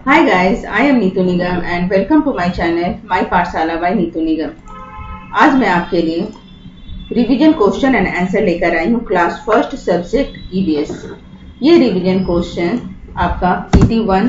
Hi guys, I am Neetu Nigam and welcome to my channel My पाठशाला by Neetu निगम। आज मैं आपके लिए रिवीजन क्वेश्चन एंड आंसर लेकर आई हूँ क्लास फर्स्ट सब्जेक्ट ईवीएस। ये रिवीजन क्वेश्चन आपका PT1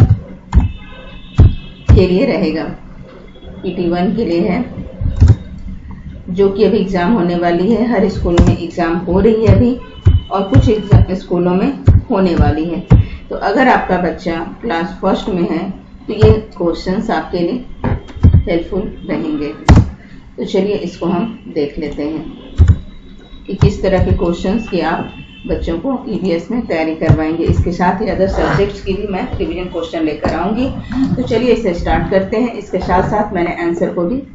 के लिए रहेगा, PT1 के लिए है, जो कि अभी एग्जाम होने वाली है। हर स्कूल में एग्जाम हो रही है अभी और कुछ स्कूलों में होने वाली है। तो अगर आपका बच्चा क्लास फर्स्ट में है तो ये क्वेश्चंस आपके लिए हेल्पफुल रहेंगे। तो चलिए इसको हम देख लेते हैं कि किस तरह के क्वेश्चंस की आप बच्चों को ईवीएस में तैयारी करवाएंगे। इसके साथ ही अदर सब्जेक्ट्स की भी मैं रिवीजन क्वेश्चन लेकर आऊंगी। तो चलिए इसे स्टार्ट करते हैं। इसके साथ साथ मैंने आंसर को भी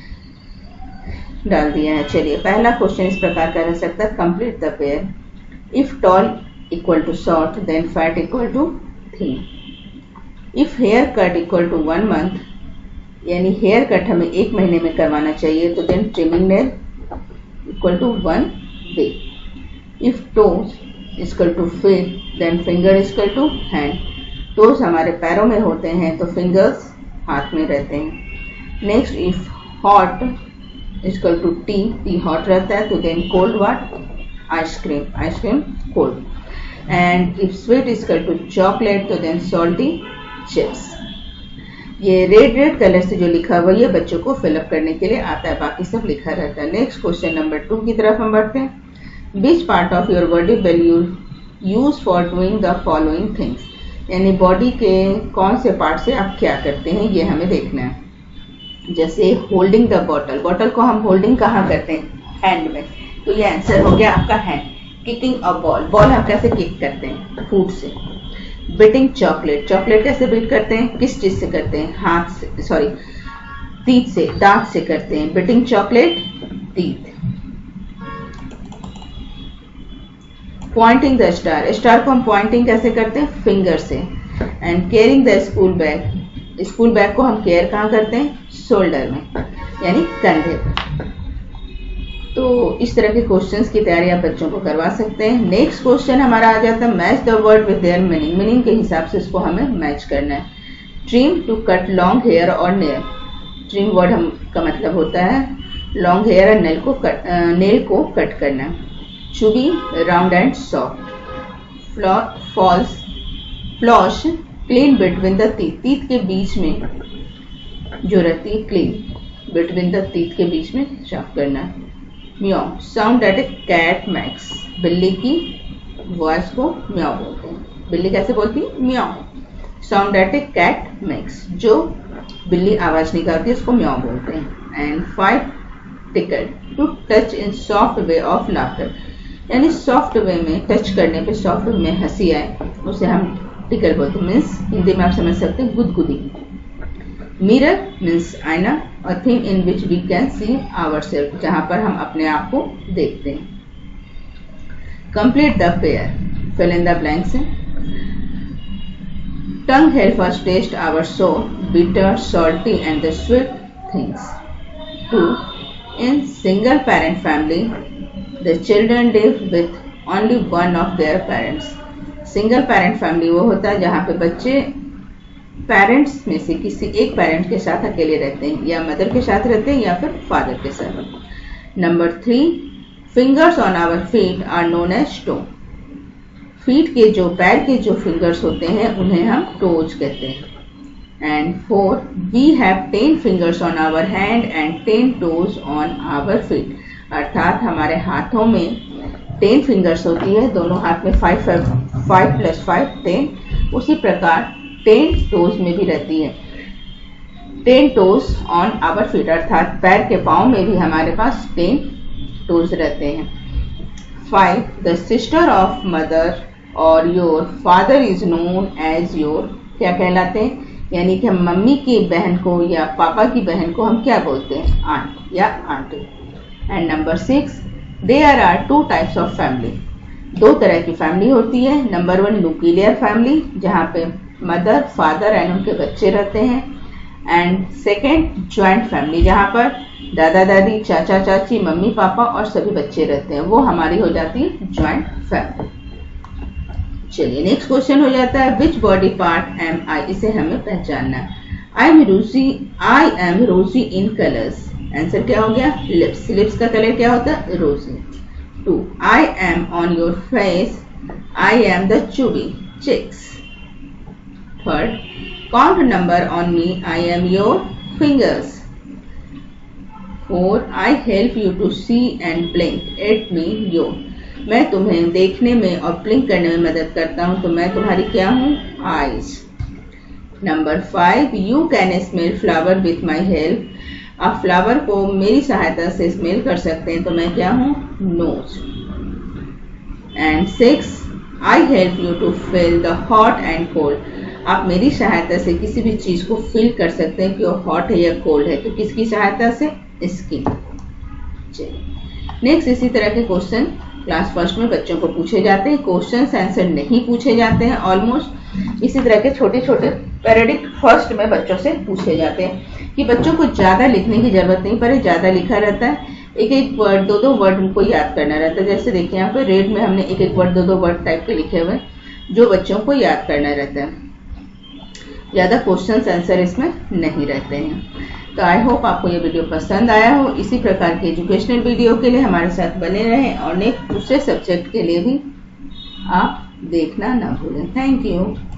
डाल दिया है। चलिए पहला क्वेश्चन इस प्रकार का रह सकता है, complete the pair. If tall equal to short, then fat equal to thin. If hair cut equal to 1 month, यानी हेयर कट हमें 1 महीने में करवाना चाहिए, तो then trimming nail equal to 1 day. If toes equal to feet, then finger equal to hand. toes हमारे पैरों में होते हैं तो fingers हाथ में रहते हैं। Next, if hot equal to tea hot रहता है तो then cold what? ice cream cold. And if sweet is equal to chocolate तो then salty chips। ये रेड कलर से जो लिखा हुआ ये बच्चों को फिलअप करने के लिए आता है, बाकी सब लिखा रहता है। नेक्स्ट क्वेश्चन नंबर 2 की तरफ हम बढ़ते हैं। Which part of your body will you use for doing the following things, यानी बॉडी के कौन से पार्ट से आप क्या करते हैं ये हमें देखना है। जैसे होल्डिंग द बॉटल को हम होल्डिंग कहाँ करते हैं? हैंड में। तो ये आंसर हो गया आपका हैंड। किकिंग अ बॉल हम कैसे किक करते हैं? फुट से। बीटिंग चॉकलेट कैसे बीट करते हैं? किस चीज से करते हैं? हाथ से, सॉरी तीत से, दांत से करते हैं। बीटिंग चॉकलेट तीत। पॉइंटिंग द स्टार को हम पॉइंटिंग कैसे करते हैं? फिंगर से। And carrying the school bag को हम केयर कहाँ करते हैं? शोल्डर में, यानी कंधे पर। तो इस तरह के क्वेश्चंस की तैयारी आप बच्चों को करवा सकते हैं। नेक्स्ट क्वेश्चन हमारा आ जाता है, match the word with their meaning के हिसाब से इसको हमें मैच करना है। Trim to cut long hair और नेल। ट्रिम वर्ड का मतलब होता है लॉन्ग हेयर और नेल को कट करना। Chubby round and soft. Floss clean between the teeth के बीच में जो रहती है, क्लीन बिटवीन द टीथ के बीच में साफ करना। Meow sound that a cat makes. बिल्ली की वॉइस को म्याओ बोलते हैं। बिल्ली कैसे बोलती है? Meow. Sound that a cat makes, जो बिल्ली आवाज निकालती है उसको म्याओ बोलते हैं। And 5 tickle to touch in soft way of laughter, यानी सॉफ्ट वे में टच करने पे, सॉफ्ट वे में हंसी आए उसे हम टिकल बोलते हैं। मीन्स हिंदी में आप समझ सकते हैं गुदगुदी। मिरर मीन्स आईना, और thing in which we can see ourselves, जहां पर हम अपने आप को देखते हैं। Complete the pair, fill in the blanks. Tongue help us taste our sour, bitter, salty and the sweet things. 2. In single parent family the children live with only one of their parents. Single parent family वो होता है जहां पे बच्चे parents में से किसी एक पेरेंट के साथ अकेले रहते हैं, या मदर के साथ रहते हैं या फिर फादर के साथ। Number 3, fingers on our feet are known as toe. फीट के जो पैर के जो फिंगर्स होते हैं उन्हें हम टोज कहते हैं। And 4, we have 10 fingers on our hand and 10 toes on our feet, अर्थात हमारे हाथों में 10 फिंगर्स होती है, दोनों हाथ में 5 + 5 10। उसी प्रकार 10 टोज में भी रहती है। 10 टोज ऑन आवर फीट, अर्थात पैर के पांव में भी हमारे पास 10 टोज रहते हैं। 5, द सिस्टर ऑफ मदर और your father is known as your, क्या कहलाते हैं? यानी कि हम मम्मी की बहन को या पापा की बहन को हम क्या बोलते हैं? आंट या aunty. And number 6, there are 2 types of family. 2 तरह की फैमिली होती है। नंबर 1 न्यूक्लियर फैमिली, जहाँ पे मदर, फादर एंड उनके बच्चे रहते हैं। एंड सेकेंड ज्वाइंट फैमिली, जहाँ पर दादा दादी, चाचा चाची, मम्मी पापा और सभी बच्चे रहते हैं, वो हमारी हो जाती है ज्वाइंट फैमिली। चलिए नेक्स्ट क्वेश्चन हो जाता है which body part am I, इसे हमें पहचानना है। आई एम रोजी इन कलर्स, आंसर क्या हो गया लिप्स, लिप्स का कलर क्या होता है rosy. 2 I am on your face, I am the chubby cheeks. 3rd count number on me, I am your fingers. 4 I help you to see and blink at me your, मैं तुम्हें देखने में और blink करने में मदद करता हूं तो मैं तुम्हारी क्या हूं eyes. Number 5 you can smell flower with my help, आप फ्लावर को मेरी सहायता से स्मेल कर सकते हैं तो मैं क्या हूं nose. And 6 I help you to feel the hot and cold, आप मेरी सहायता से किसी भी चीज को फील कर सकते हैं कि वो हॉट है या कोल्ड है, तो किसकी सहायता से इसकी। नेक्स्ट इसी तरह के क्वेश्चन क्लास फर्स्ट में बच्चों को पूछे जाते हैं, क्वेश्चन आंसर नहीं पूछे जाते हैं, ऑलमोस्ट इसी तरह के छोटे छोटे पैराडिक फर्स्ट में बच्चों से पूछे जाते हैं कि बच्चों को ज्यादा लिखने की जरूरत नहीं पड़े, ज्यादा लिखा रहता है, एक एक वर्ड 2-2 वर्ड उनको याद करना रहता है। जैसे देखिए यहाँ पे रेड में हमने एक एक वर्ड 2-2 वर्ड टाइप के लिखे हुए जो बच्चों को याद करना रहता है, ज्यादा क्वेश्चन आंसर इसमें नहीं रहते हैं। तो आई होप आपको ये वीडियो पसंद आया हो। इसी प्रकार के एजुकेशनल वीडियो के लिए हमारे साथ बने रहें और नेक्स्ट दूसरे सब्जेक्ट के लिए भी आप देखना ना भूलें। Thank you.